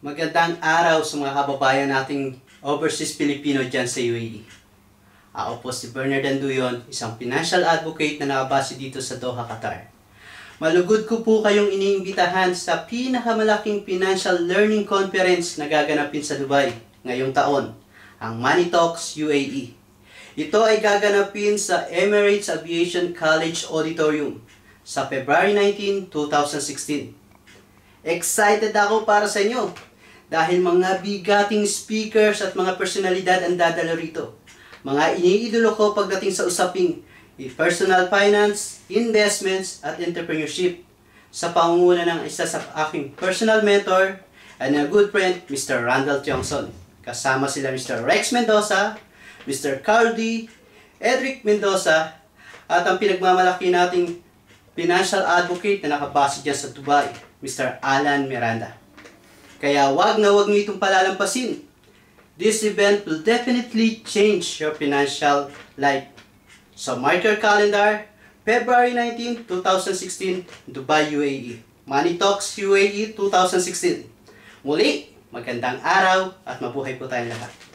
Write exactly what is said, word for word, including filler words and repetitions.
Magandang araw sa mga kababayan nating overseas Filipino dyan sa U A E. Ako po si Bernard Anduyon, isang financial advocate na nakabase dito sa Doha, Qatar. Malugod ko po kayong iniimbitahan sa pinakamalaking financial learning conference na gaganapin sa Dubai ngayong taon, ang Money Talks U A E. Ito ay gaganapin sa Emirates Aviation College Auditorium sa February nineteenth, two thousand sixteen. Excited ako para sa inyo dahil mga bigating speakers at mga personalidad ang dadalo rito. Mga iniidolo ko pagdating sa usaping personal finance, investments at entrepreneurship sa pangunguna ng isa sa aking personal mentor and a good friend, Mister Randall Tiongson. Kasama sila Mister Rex Mendoza, Mister Carl D, Edric Mendoza at ang pinagmamalaki nating financial advocate na nakabase dyan sa Dubai, Mister Alan Miranda. Kaya wag na wag niyo itong palalampasin. This event will definitely change your financial life. So mark your calendar, February nineteenth, two thousand sixteen, Dubai, U A E. Money Talks U A E twenty sixteen. Muli, magandang araw at mabuhay po tayong lahat.